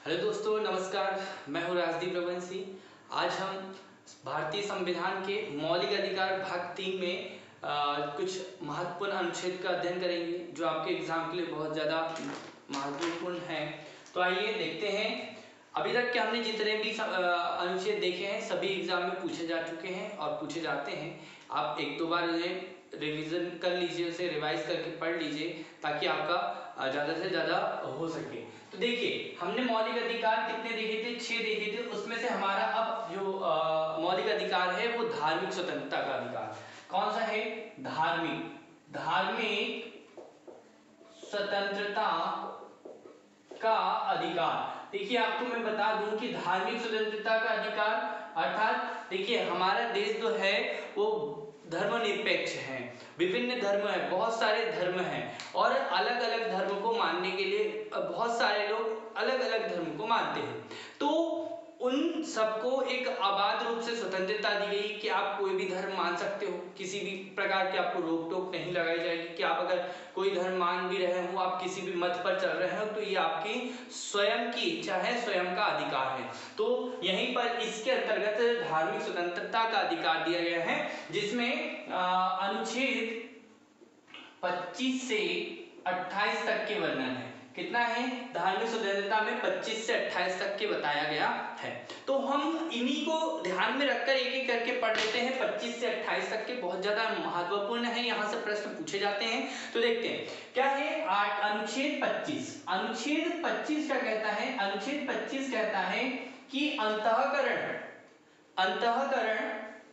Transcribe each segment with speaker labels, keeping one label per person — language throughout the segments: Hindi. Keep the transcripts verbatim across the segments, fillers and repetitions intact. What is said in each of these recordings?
Speaker 1: हेलो दोस्तों, नमस्कार। मैं हूँ राजदीप रघुवंशी। आज हम भारतीय संविधान के मौलिक अधिकार भाग तीन में आ, कुछ महत्वपूर्ण अनुच्छेद का अध्ययन करेंगे जो आपके एग्जाम के लिए बहुत ज़्यादा महत्वपूर्ण है। तो आइए देखते हैं। अभी तक के हमने जितने भी अनुच्छेद देखे हैं सभी एग्जाम में पूछे जा चुके हैं और पूछे जाते हैं। आप एक दो बार उन्हें रिवीजन कर लीजिए, उसे रिवाइज करके पढ़ लीजिए ताकि आपका ज़्यादा से ज़्यादा हो सके। तो देखिए, हमने मौलिक अधिकार कितने देखे थे? छह देखे थे। उसमें से हमारा अब जो आ, मौलिक अधिकार है वो धार्मिक स्वतंत्रता का अधिकार। कौन सा है? धार्मिक धार्मिक स्वतंत्रता का अधिकार। देखिए, आपको मैं बता दूं कि धार्मिक स्वतंत्रता का अधिकार अर्थात देखिए हमारा देश जो है वो धर्मनिरपेक्ष है। विभिन्न धर्म है, बहुत सारे धर्म हैं और अलग अलग धर्म को मानने के लिए बहुत सारे लोग अलग अलग धर्म को मानते हैं। तो उन सबको एक आबाद रूप से स्वतंत्रता दी गई कि आप कोई भी धर्म मान सकते हो, किसी भी प्रकार की आपको रोक टोक नहीं लगाई जाएगी कि आप अगर कोई धर्म मान भी रहे हो, आप किसी भी मत पर चल रहे हो तो ये आपकी स्वयं की इच्छा है, स्वयं का अधिकार है। तो यहीं पर इसके अंतर्गत धार्मिक स्वतंत्रता का अधिकार दिया गया है, जिसमें अनुच्छेद पच्चीस से अट्ठाईस तक के वर्णन है। कितना है? धार्मिक स्वतंत्रता में पच्चीस से अट्ठाईस तक के बताया गया है। तो हम इन्हीं को ध्यान में रखकर एक एक करके पढ़ लेते हैं। पच्चीस से अट्ठाईस तक के बहुत ज्यादा महत्वपूर्ण है, यहाँ से प्रश्न पूछे जाते हैं। तो देखते हैं क्या है। आठ अनुच्छेद पच्चीस अनुच्छेद पच्चीस क्या कहता है? अनुच्छेद पच्चीस कहता है कि अंतःकरण अंतःकरण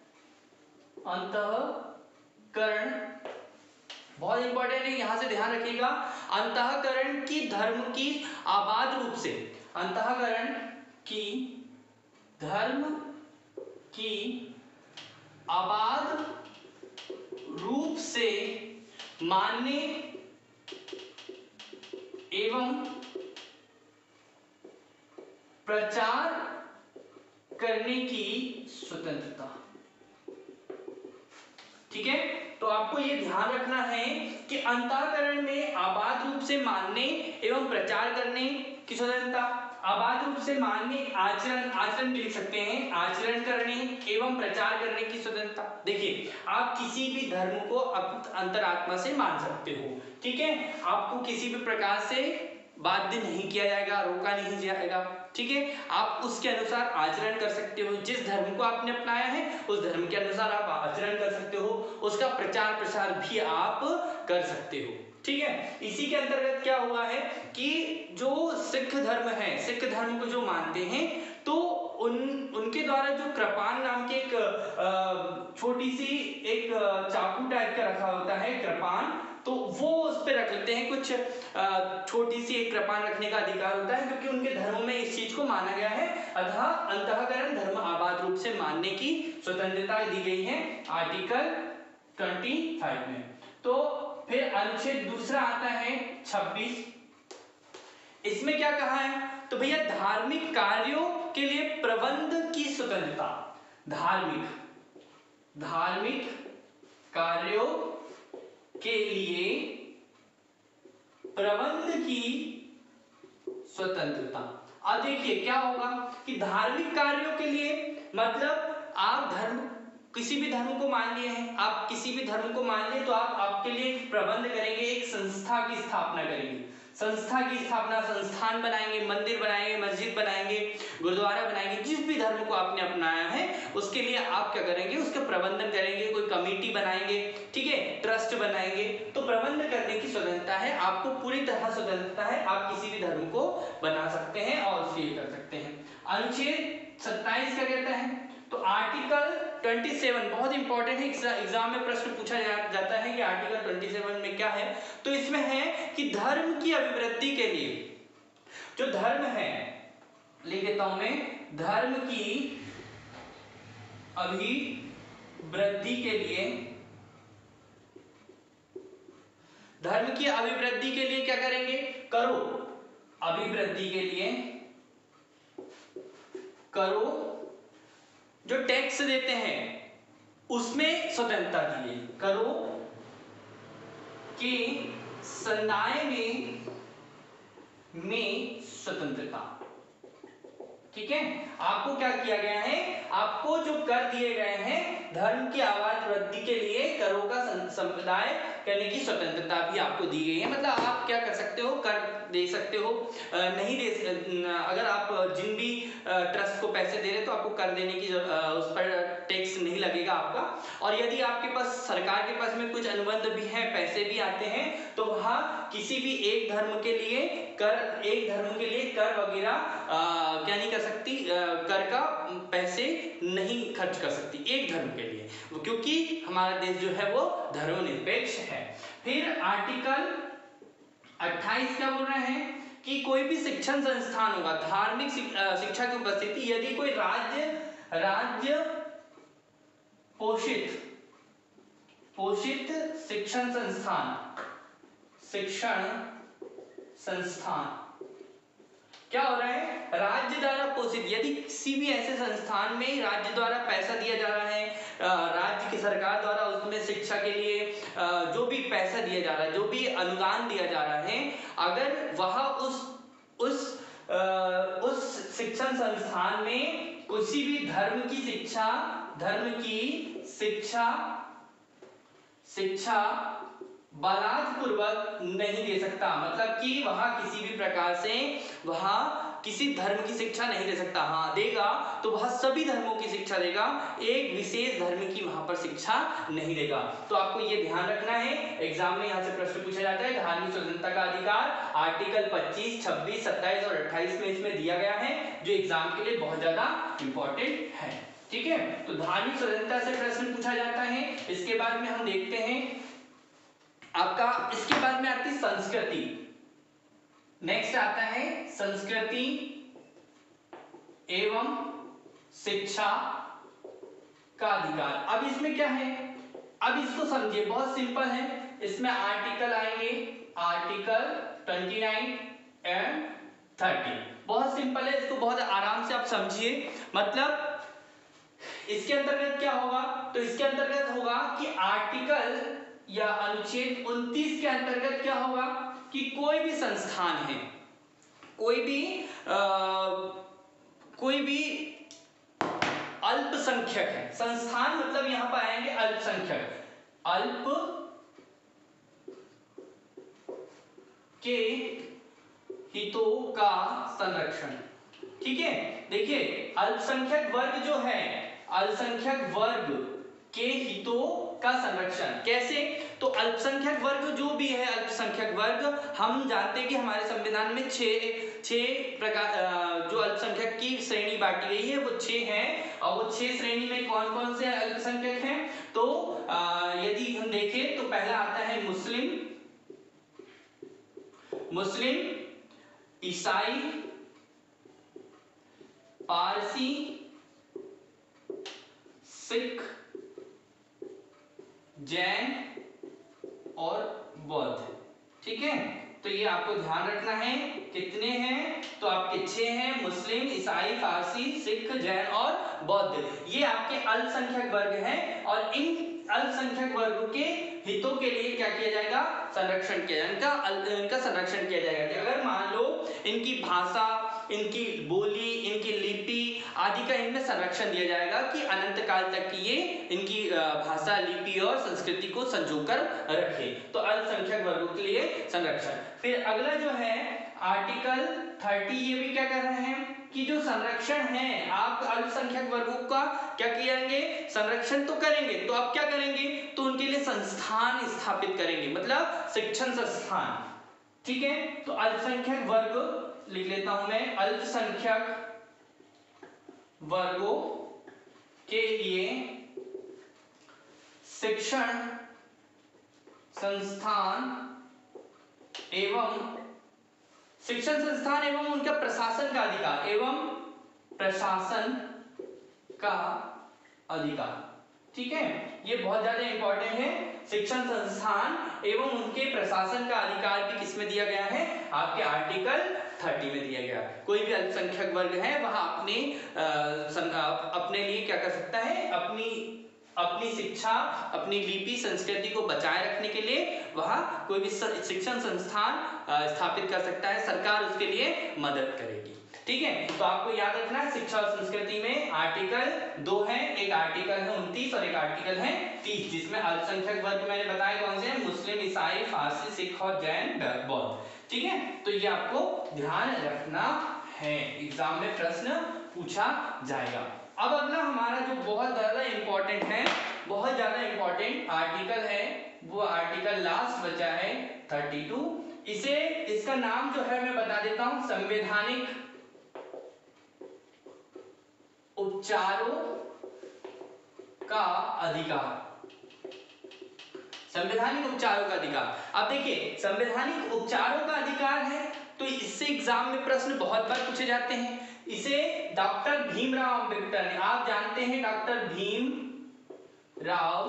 Speaker 1: अंतःकरण बहुत इंपॉर्टेंट है, यहां से ध्यान रखिएगा। अंतःकरण की धर्म की आबाद रूप से अंतःकरण की धर्म की आबाद रूप से मानने एवं प्रचार करने की स्वतंत्रता। ठीक है, तो आपको ये ध्यान रखना है कि अंतःकरण में आबाद रूप से मानने एवं प्रचार करने की स्वतंत्रता। आबाद रूप से मानने आचरण आचरण लिख सकते हैं, आचरण करने एवं प्रचार करने की स्वतंत्रता। देखिए, आप किसी भी धर्म को अंतरात्मा से मान सकते हो। ठीक है, आपको किसी भी प्रकार से बाध्य नहीं किया जाएगा, रोका नहीं जाएगा। ठीक है, आप उसके अनुसार आचरण कर सकते हो। जिस धर्म को आपने अपनाया है उस धर्म के अनुसार आप आचरण कर सकते हो, उसका प्रचार प्रसार भी आप कर सकते हो। ठीक है, इसी के अंतर्गत क्या हुआ है कि जो सिख धर्म है, सिख धर्म को जो मानते हैं तो उन उनके द्वारा जो कृपान नाम के एक छोटी सी एक चाकू टाइप का रखा होता है कृपान, तो वो उस पे रख लेते हैं। कुछ छोटी सी एक कृपान रखने का अधिकार होता है क्योंकि उनके धर्म में इस चीज को माना गया है। अतः अंतःकरण धर्म आबाद रूप से मानने की स्वतंत्रता दी गई है आर्टिकल पच्चीस में। तो फिर अनुच्छेद दूसरा आता है छब्बीस। इसमें क्या कहा है? तो भैया धार्मिक कार्यों के लिए प्रबंध की स्वतंत्रता। धार्मिक धार्मिक कार्यों के लिए प्रबंध की स्वतंत्रता। अब देखिए क्या होगा कि धार्मिक कार्यों के लिए मतलब आप धर्म किसी भी धर्म को मान लिए हैं, आप किसी भी धर्म को मान लिए तो आप आपके लिए प्रबंध करेंगे, एक संस्था की स्थापना करेंगे। संस्था की स्थापना, संस्थान बनाएंगे, मंदिर बनाएंगे, मस्जिद बनाएंगे, गुरुद्वारा बनाएंगे। जिस भी धर्म को आपने अपनाया है उसके लिए आप क्या करेंगे? उसका प्रबंधन करेंगे, कोई कमेटी बनाएंगे, ठीक है, ट्रस्ट बनाएंगे। तो प्रबंध करने की स्वतंत्रता है, आपको पूरी तरह स्वतंत्रता है। आप किसी भी धर्म को बना सकते हैं और उसके लिए कर सकते हैं। अनुच्छेद सत्ताईस क्या कहता है? तो आर्टिकल सत्ताईस बहुत इंपॉर्टेंट है, एग्जाम में प्रश्न पूछा जा, जाता है कि आर्टिकल सत्ताईस में क्या है। तो इसमें है कि धर्म की अभिवृद्धि के लिए, जो धर्म है लिख देता हूं मैं, धर्म की अभिवृद्धि के लिए, धर्म की अभिवृद्धि के लिए क्या करेंगे? करो अभिवृद्धि के लिए करो जो टैक्स देते हैं उसमें स्वतंत्रता दी गई। करो के संदाय में में स्वतंत्रता। ठीक है, आपको क्या किया गया है, आपको जो कर दिए गए हैं धर्म की आवाज वृद्धि के लिए करों का संप्रदाय करने की स्वतंत्रता भी आपको दी गई है। मतलब आप क्या कर सकते हो, कर दे सकते हो, नहीं दे, अगर आप जिन भी ट्रस्ट को पैसे दे रहे तो आपको कर देने की उस पर टैक्स नहीं लगेगा आपका। और यदि आपके पास सरकार के पास में कुछ अनुबंध भी है, पैसे भी आते हैं, तो वहाँ किसी भी एक धर्म के लिए कर एक धर्म के लिए कर वगैरह क्या नहीं कर सकती, कर का पैसे नहीं खर्च कर सकती एक धर्म के लिए, क्योंकि हमारा देश जो है वो धर्मनिरपेक्ष है। फिर आर्टिकल अट्ठाईस क्या बोल रहे हैं कि कोई भी शिक्षण संस्थान होगा, धार्मिक शिक्षा की उपस्थिति यदि कोई राज्य राज्य पोषित पोषित शिक्षण संस्थान शिक्षण संस्थान क्या हो रहा है, राज्य द्वारा पोषित, यदि किसी भी ऐसे संस्थान में राज्य द्वारा पैसा दिया जा रहा है, राज्य की सरकार द्वारा उसमें शिक्षा के लिए जो भी पैसा दिया जा रहा है, जो भी अनुदान दिया जा रहा है, अगर वह उस उस उस शिक्षण संस्थान में किसी भी धर्म की शिक्षा धर्म की शिक्षा शिक्षा बलात्पूर्वक नहीं दे सकता, मतलब कि वहां किसी भी प्रकार से वहां किसी धर्म की शिक्षा नहीं दे सकता। हाँ देगा तो वह सभी धर्मों की शिक्षा देगा, एक विशेष धर्म की वहां पर शिक्षा नहीं देगा। तो आपको ये ध्यान रखना है, एग्जाम में यहाँ से प्रश्न पूछा जाता है। धार्मिक स्वतंत्रता का अधिकार आर्टिकल पच्चीस, छब्बीस, सत्ताईस और अट्ठाईस में इसमें दिया गया है, जो एग्जाम के लिए बहुत ज्यादा इंपॉर्टेंट है। ठीक है, तो धार्मिक स्वतंत्रता से प्रश्न पूछा जाता है। इसके बाद में हम देखते हैं आपका, इसके बाद में आती संस्कृति, नेक्स्ट आता है संस्कृति एवं शिक्षा का अधिकार। अब इसमें क्या है, अब इसको समझिए, बहुत सिंपल है। इसमें आर्टिकल आएंगे, आर्टिकल उनतीस एंड तीस, बहुत सिंपल है, इसको बहुत आराम से आप समझिए। मतलब इसके अंतर्गत क्या होगा, तो इसके अंतर्गत होगा कि आर्टिकल या अनुच्छेद उनतीस के अंतर्गत क्या होगा कि कोई भी संस्थान है, कोई भी आ, कोई भी अल्पसंख्यक है, संस्थान मतलब यहां पर आएंगे अल्पसंख्यक, अल्प के हितों का संरक्षण। ठीक है, देखिए अल्पसंख्यक वर्ग जो है, अल्पसंख्यक वर्ग के हितों का संरक्षण कैसे, तो अल्पसंख्यक वर्ग जो भी है, अल्पसंख्यक वर्ग हम जानते हैं कि हमारे संविधान में छह छह प्रकार जो अल्पसंख्यक की श्रेणी बांटी गई है वो छह हैं, और वो छह श्रेणी में कौन कौन से अल्पसंख्यक हैं, तो यदि हम देखें तो पहला आता है मुस्लिम मुस्लिम ईसाई, पारसी, सिख, जैन और बौद्ध। ठीक है, तो ये आपको ध्यान रखना है, कितने हैं, तो आपके छह हैं, मुस्लिम, ईसाई, पारसी, सिख, जैन और बौद्ध। ये आपके अल्पसंख्यक वर्ग हैं, और इन अल्पसंख्यक वर्ग के हितों के लिए क्या किया जाएगा, संरक्षण किया जाएगा, इनका इनका संरक्षण किया जाएगा। कि अगर मान लो इनकी भाषा, इनकी बोली, इनकी लिपि आदि का इनमें संरक्षण दिया जाएगा कि अनंत काल तक की ये इनकी भाषा, लिपि और संस्कृति को संजोकर रखे, तो अल्पसंख्यक वर्गों के लिए संरक्षण। फिर अगला जो है आर्टिकल तीस, ये भी क्या कर रहे हैं कि जो संरक्षण है, आप अल्पसंख्यक वर्गों का क्या किएंगे, संरक्षण तो करेंगे, तो आप क्या करेंगे, तो उनके लिए संस्थान स्थापित करेंगे, मतलब शिक्षण संस्थान। ठीक है, तो अल्पसंख्यक वर्ग लिख लेता हूं मैं, अल्पसंख्यक वर्गों के लिए शिक्षण संस्थान एवं शिक्षण संस्थान एवं उनका प्रशासन का अधिकार, एवं प्रशासन का अधिकार। ठीक है, ये बहुत ज्यादा इंपॉर्टेंट है। शिक्षण संस्थान एवं उनके प्रशासन का अधिकार भी किसमें दिया गया है, आपके आर्टिकल तीस में दिया गया। कोई भी अल्पसंख्यक वर्ग है वह अपने आ, सं, अपने लिए क्या कर सकता है, अपनी अपनी शिक्षा, अपनी लिपि संस्कृति को बचाए रखने के लिए वह कोई भी शिक्षण संस्थान स्थापित कर सकता है, सरकार उसके लिए मदद करेगी। ठीक है, तो आपको याद रखना है शिक्षा और संस्कृति में आर्टिकल दो है, एक आर्टिकल है उनतीस और एक आर्टिकल है तीस, जिसमें अल्पसंख्यक वर्ग मैंने बताया कौन से हैं, मुस्लिम, ईसाई, फारसी, सिख और जैन, बौद्ध। ठीक है, तो ये आपको ध्यान रखना है, एग्जाम में प्रश्न पूछा जाएगा। अब अगला हमारा जो बहुत ज्यादा इंपॉर्टेंट है, बहुत ज्यादा इंपॉर्टेंट आर्टिकल है, वो आर्टिकल लास्ट बचा है बत्तीस। इसे इसका नाम जो है मैं बता देता हूं, संवैधानिक उपचारों का अधिकार। संवैधानिक उपचारों का अधिकार, अब देखिए संवैधानिक उपचारों का अधिकार है तो इससे एग्जाम में प्रश्न बहुत बार पूछे जाते हैं। इसे डॉक्टर भीमराव अंबेडकर ने, आप जानते हैं डॉक्टर भीम राव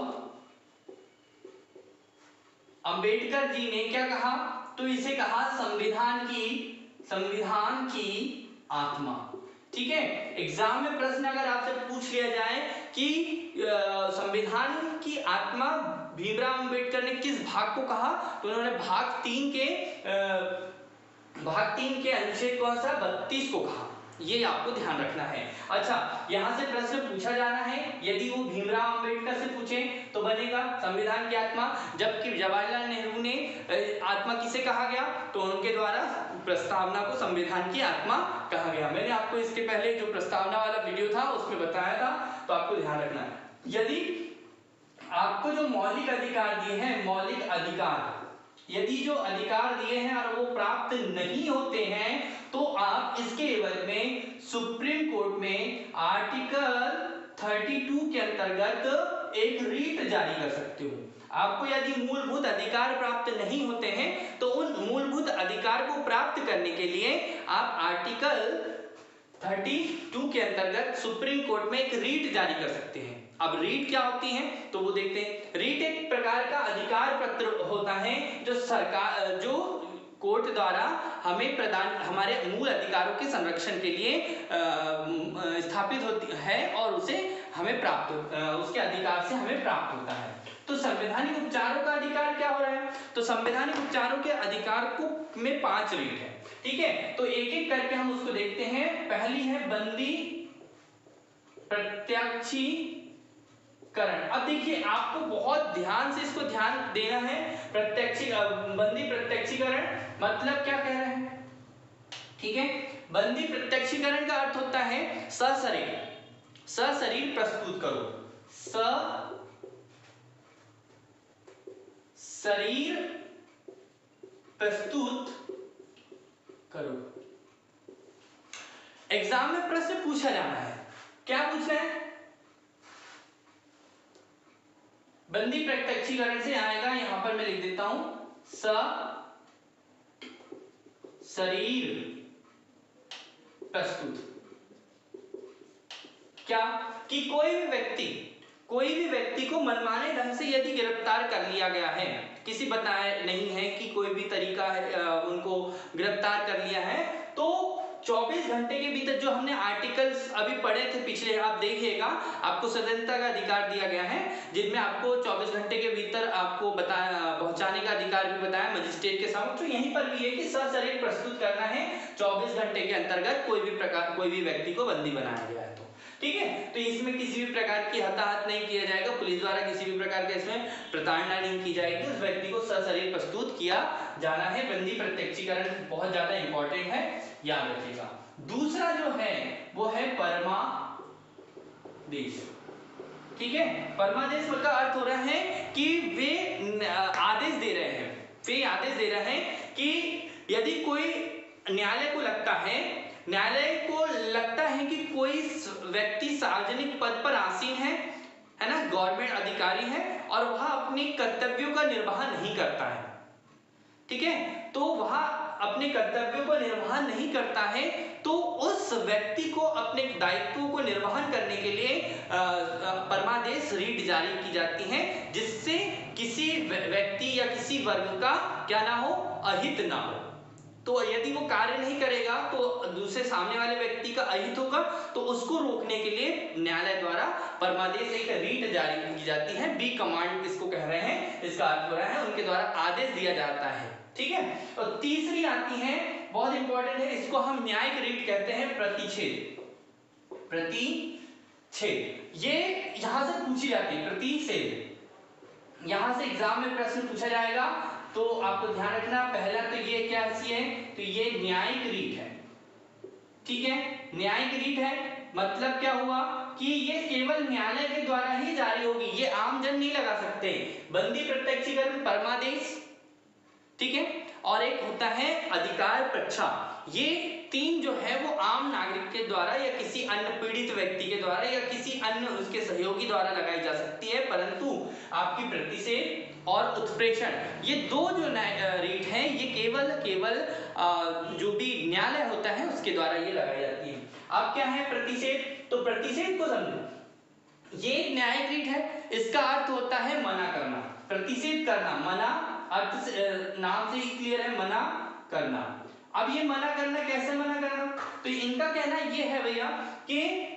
Speaker 1: अंबेडकर जी ने क्या कहा, तो इसे कहा संविधान की संविधान की आत्मा। ठीक है, एग्जाम में प्रश्न अगर आपसे पूछ लिया जाए कि संविधान की आत्मा भीमराव अंबेडकर ने किस भाग को कहा, तो उन्होंने भाग तीन के आ, भाग तीन के अनुच्छेद कौन सा बत्तीस को कहा, ये आपको ध्यान रखना है। अच्छा, यहां से प्रश्न पूछा जाना है, यदि वो भीमराव अंबेडकर से पूछे तो बनेगा संविधान की आत्मा, जबकि जवाहरलाल नेहरू ने आत्मा किसे कहा गया, तो उनके द्वारा प्रस्तावना को संविधान की आत्मा कहा गया। मैंने आपको इसके पहले जो प्रस्तावना वाला वीडियो था उसमें बताया था, तो आपको ध्यान रखना है। यदि आपको जो मौलिक अधिकार दिए हैं, मौलिक अधिकार, यदि जो अधिकार दिए हैं और वो प्राप्त नहीं होते हैं तो आप इसके एवज में सुप्रीम कोर्ट में आर्टिकल बत्तीस के अंतर्गत एक रीट जारी कर सकते हो। आपको यदि मूलभूत अधिकार प्राप्त नहीं होते हैं तो उन मूलभूत अधिकार को प्राप्त करने के लिए आप आर्टिकल बत्तीस के अंतर्गत सुप्रीम कोर्ट में एक रीट जारी कर सकते हैं। अब रीट क्या होती है तो वो देखते हैं। रीट एक प्रकार का अधिकार पत्र होता है जो सरकार जो कोर्ट द्वारा हमें प्रदान हमारे मूल अधिकारों के संरक्षण के लिए स्थापित होती है और उसे हमें प्राप्त उसके अधिकार से हमें प्राप्त होता है। तो संवैधानिक उपचारों का अधिकार क्या हो रहा है, तो संवैधानिक उपचारों के अधिकार को में पांच रीट है। ठीक है, तो एक एक करके हम उसको देखते हैं। पहली है बंदी प्रत्यक्षीकरण। अब देखिए आपको बहुत ध्यान से इसको ध्यान देना है। प्रत्यक्षी बंदी प्रत्यक्षीकरण मतलब क्या कह रहे हैं, ठीक है। बंदी प्रत्यक्षीकरण का अर्थ होता है सशरीर सशरीर प्रस्तुत करो, स शरीर प्रस्तुत करो। एग्जाम में प्रश्न पूछा जाना है, क्या पूछना है, बंदी प्रत्यक्षीकरण से आएगा, यहां पर मैं लिख देता हूं स शरीर प्रस्तुत। क्या कि कोई भी व्यक्ति कोई भी व्यक्ति को मनमाने ढंग से यदि गिरफ्तार कर लिया गया है, किसी बताया नहीं है कि कोई भी तरीका है उनको गिरफ्तार कर लिया है, तो चौबीस घंटे के भीतर जो हमने आर्टिकल्स अभी पढ़े थे पिछले, आप देखिएगा आपको स्वतंत्रता का अधिकार दिया गया है जिनमें आपको चौबीस घंटे के भीतर आपको बताया पहुंचाने का अधिकार भी बताया मजिस्ट्रेट के सामने। तो यहीं पर भी है कि सशरीर प्रस्तुत करना है चौबीस घंटे के अंतर्गत कोई भी प्रकार कोई भी व्यक्ति को बंदी बनाया गया है तो ठीक है। तो इसमें किसी भी प्रकार की हताहत नहीं किया जाएगा, पुलिस द्वारा किसी भी प्रकार का इसमें प्रताड़ना नहीं की जाएगी, उस व्यक्ति को सशरीर प्रस्तुत किया जाना है। बंदी प्रत्यक्षीकरण बहुत ज्यादा इंपॉर्टेंट है, याद रखिएगा। दूसरा जो है वो है परमादेश, ठीक है। परमादेश का अर्थ हो रहा है कि वे आदेश दे रहे हैं वे आदेश दे रहे हैं कि यदि कोई न्यायालय को लगता है न्यायालय को लगता है कि कोई व्यक्ति सार्वजनिक पद पर आसीन है है ना, गवर्नमेंट अधिकारी है और वह अपने कर्तव्यों का निर्वाह नहीं करता है, ठीक है, तो वह अपने कर्तव्यों को निर्वाह नहीं करता है, तो उस व्यक्ति को अपने दायित्वों को निर्वहन करने के लिए परमादेश रीट जारी की जाती है, जिससे किसी व्यक्ति या किसी वर्ग का क्या ना हो, अहित ना हो, तो यदि वो कार्य नहीं करेगा तो दूसरे सामने वाले व्यक्ति का अहित होगा, तो उसको रोकने के लिए न्यायालय द्वारा परमादेश एक रीट जारी की जाती है। बी कमांड इसको कह रहे हैं, इसका अर्थ हो रहा है उनके द्वारा आदेश दिया जाता है। ठीक है, और तीसरी आती है, बहुत इंपॉर्टेंट है, इसको हम न्यायिक रीट कहते हैं, प्रतिषेध। प्रतिषेध ये यहां से पूछी जाती है, प्रतिषेध यहां से एग्जाम में प्रश्न पूछा जाएगा, तो आपको ध्यान रखना। पहला तो ये क्या है, तो ये न्यायिक रीट है। ठीक है, न्यायिक रीट है मतलब क्या हुआ कि ये केवल न्यायालय के द्वारा ही जारी होगी, ये आम जन नहीं लगा सकते। बंदी प्रत्यक्षीकरण परमादेश, ठीक है, और एक होता है अधिकार प्रच्छा। ये तीन जो है वो आम नागरिक के द्वारा या किसी अन्य पीड़ित व्यक्ति के द्वारा या किसी अन्य उसके सहयोगी द्वारा लगाई जा सकती है, परंतु आपकी प्रतिषेध और उत्प्रेषण ये दो जो रीट हैं ये केवल केवल जो भी न्यायालय होता है उसके द्वारा ये लगाई जाती है। अब क्या है प्रतिषेध, तो प्रतिषेध को समझो, ये एक न्यायिक रीट है, इसका अर्थ होता है मना करना, प्रतिषेध करना, मना अर्थ से, नाम से ही क्लियर है, मना करना। अब ये मना करना कैसे मना करना, तो इनका कहना ये है भैया कि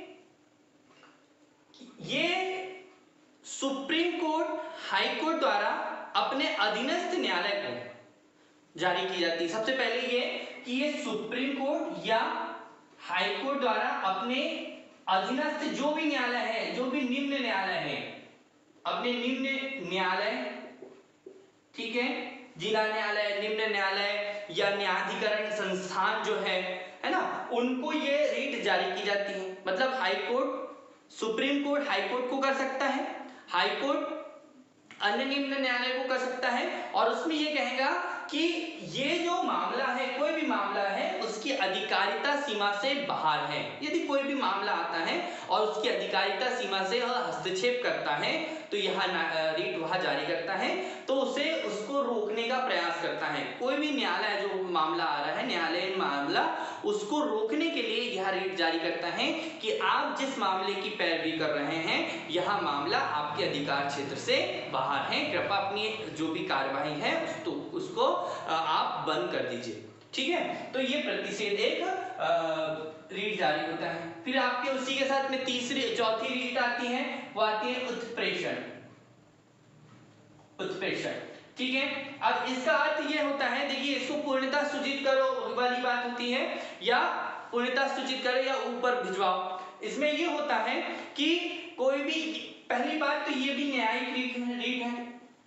Speaker 1: ये सुप्रीम कोर्ट, हाई कोर्ट द्वारा अपने अधीनस्थ न्यायालय को जारी की जाती है। सबसे पहले ये कि ये सुप्रीम कोर्ट या हाई कोर्ट द्वारा अपने अधीनस्थ जो भी न्यायालय है, जो भी निम्न न्यायालय है, अपने निम्न न्यायालय, ठीक है, जिला न्यायालय, निम्न न्यायालय या न्यायाधिकरण संस्थान जो है है ना, उनको ये रीट जारी की जाती है। मतलब high court, supreme court high court को कर सकता है, हाई कोर्ट अन्य निम्न न्यायालय को कर सकता है, और उसमें ये कहेगा कि ये जो मामला है, कोई भी मामला है, उसकी अधिकारिता सीमा से बाहर है। यदि कोई भी मामला आता है और उसकी अधिकारिता सीमा से हस्तक्षेप करता है, तो यह रीट वहां जारी करता है, तो उसे उसको रोकने का प्रयास करता है। कोई भी न्यायालय जो मामला आ रहा है, न्यायालयीन मामला, उसको रोकने के लिए यह रीट जारी करता है कि आप जिस मामले की पैरवी कर रहे हैं, यह मामला आपके अधिकार क्षेत्र से बाहर है, कृपया अपनी जो भी कार्यवाही है तो उसको आप बंद कर दीजिए। ठीक है, तो ये प्रतिषेध एक रीट जारी होता है। फिर आपके उसी के साथ में तीसरी चौथी रीट आती है, वो आती है उत्प्रेषण। उत्प्रेषण, ठीक है, अब इसका अर्थ ये होता है, देखिए इसको पूर्णता सूचित करो वाली बात होती है, या पूर्णता सूचित करो या ऊपर भिजवाओ। इसमें ये होता है कि कोई भी, पहली बात तो ये भी न्यायिक रीट है,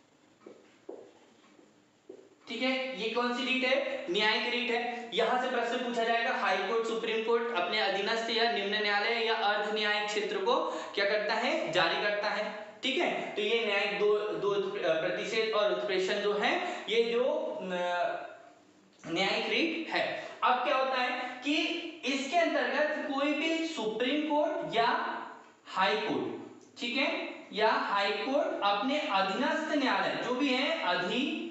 Speaker 1: ठीक है, ये कौन सी रीट है, न्यायिक रीट है। यहां से प्रश्न पूछा जाएगा, हाई कोर्ट, सुप्रीम कोर्ट अपने अधीनस्थ या निम्न न्यायालय या अर्ध न्यायिक क्षेत्र को क्या करता है, जारी करता है। ठीक है, तो ये न्यायिक दो दो प्रतिषेध और उत्प्रेषण जो है, ये जो न्यायिक रीट है। अब क्या होता है कि इसके अंतर्गत कोई भी सुप्रीम कोर्ट या हाई कोर्ट, ठीक है, या हाई कोर्ट अपने अधीनस्थ न्यायालय जो भी है, अधीनस्थ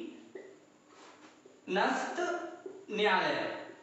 Speaker 1: न्यायालय,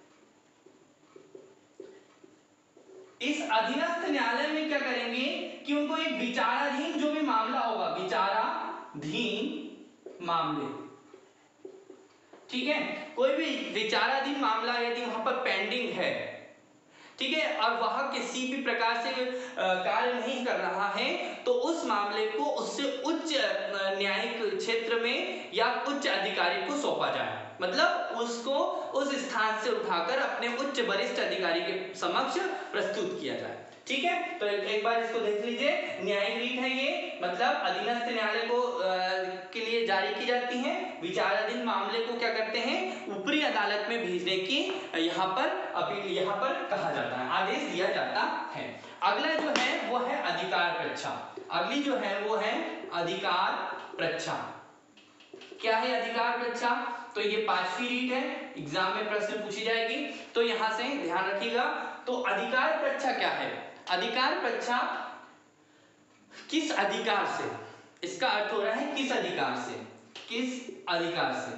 Speaker 1: इस अधीनस्थ न्यायालय में क्या करेंगे कि उनको एक विचाराधीन जो भी मामला होगा, विचाराधीन मामले, ठीक है, कोई भी विचाराधीन मामला यदि वहां पर पेंडिंग है, ठीक है, और वह किसी भी प्रकार से कार्य नहीं कर रहा है, तो उस मामले को उससे उच्च न्यायिक क्षेत्र में या उच्च अधिकारी को सौंपा जाए। मतलब उसको उस स्थान से उठाकर अपने उच्च वरिष्ठ अधिकारी के समक्ष प्रस्तुत किया जाए। ठीक है, तो एक बार इसको देख लीजिए, न्यायिक रीट है ये, मतलब अधीनस्थ न्यायालय को आ, के लिए जारी की जाती है। विचाराधीन मामले को क्या करते हैं, ऊपरी अदालत में भेजने की यहाँ पर अपील, यहाँ पर कहा जाता है, आदेश दिया जाता है। अगला जो है वो है अधिकार प्रच्छा। अगली जो है वो है अधिकार प्रच्छा। क्या है अधिकार प्रच्छा, तो ये पांचवी रीट है, एग्जाम में प्रश्न पूछी जाएगी, तो यहां से ध्यान रखिएगा। तो अधिकार प्रच्छा क्या है, अधिकार प्रच्छा किस अधिकार से, इसका अर्थ हो रहा है किस अधिकार से, किस अधिकार से,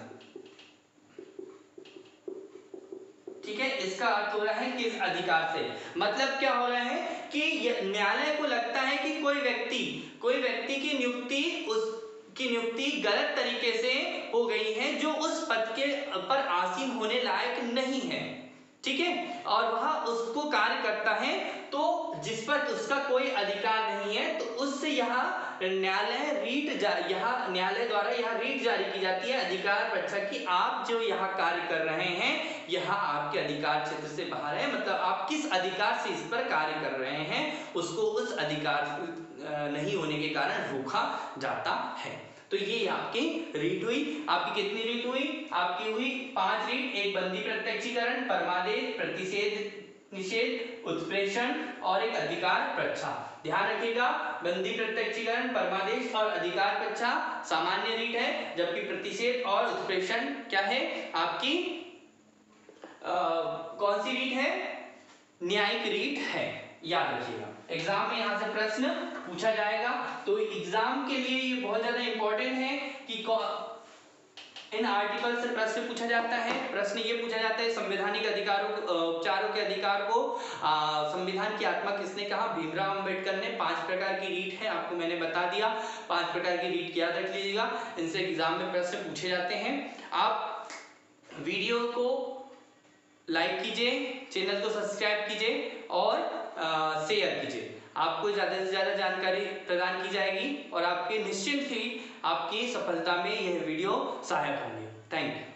Speaker 1: ठीक है, इसका अर्थ हो रहा है किस अधिकार से। मतलब क्या हो रहा है कि न्यायालय को लगता है कि कोई व्यक्ति कोई व्यक्ति की नियुक्ति उस की नियुक्ति गलत तरीके से हो गई है, जो उस पद के पर आसीन होने लायक नहीं है, ठीक है, और वह उसको कार्य करता है तो जिस पर उसका कोई अधिकार नहीं है, तो उससे यहाँ न्यायालय रीट यहाँ न्यायालय द्वारा यहाँ रीट जारी की जाती है अधिकार परीक्षा की, आप जो यहाँ कार्य कर रहे हैं यहाँ आपके अधिकार क्षेत्र से बाहर है, मतलब आप किस अधिकार से इस पर कार्य कर रहे हैं उसको उस अधिकार नहीं होने के कारण रोका जाता है। तो ये आपकी रीट हुई। आपकी कितनी रीट हुई? आपकी हुई पांच रीट, एक बंदी प्रत्यक्षीकरण, परमादेश, प्रतिषेध निषेध, उत्प्रेषण और एक अधिकार परीक्षा। ध्यान रखिएगा, बंदी प्रत्यक्षीकरण, परमादेश और अधिकार परीक्षा सामान्य रीट है, जबकि प्रतिषेध और उत्प्रेषण क्या है आपकी आ, कौन सी रीट है? न्यायिक रीट है। याद रखिएगा, एग्जाम में यहाँ से प्रश्न पूछा जाएगा, तो एग्जाम के लिए ये बहुत ज्यादा इंपॉर्टेंट है कि इन आर्टिकल से प्रश्न पूछा जाता है। प्रश्न ये पूछा जाता है संवैधानिक अधिकारों उपचारों के अधिकार को संविधान की आत्मा किसने कहा? भीमराव अंबेडकर ने। पांच प्रकार की रीट है, आपको मैंने बता दिया, पांच प्रकार की रीट याद रख लीजिएगा, इनसे एग्जाम में प्रश्न पूछे जाते हैं। आप वीडियो को लाइक कीजिए, चैनल को सब्सक्राइब कीजिए और शेयर कीजिए, आपको ज्यादा से ज्यादा जानकारी प्रदान की जाएगी और आपके निश्चिंत ही आपकी सफलता में यह वीडियो सहायक होंगे। Thank you.